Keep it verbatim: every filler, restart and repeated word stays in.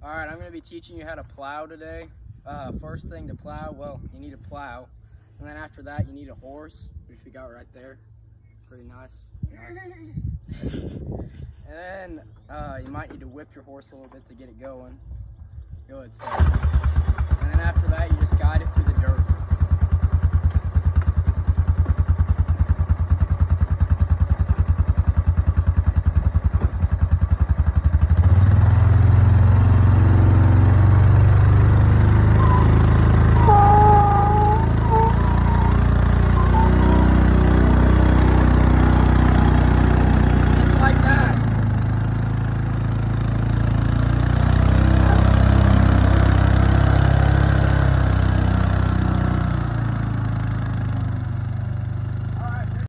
All right, I'm going to be teaching you how to plow today. Uh, first thing to plow, well, you need a plow. And then after that, you need a horse, which we got right there. Pretty nice. nice. And then uh, you might need to whip your horse a little bit to get it going. Go ahead, start. And then after that, you just guide it through the dirt.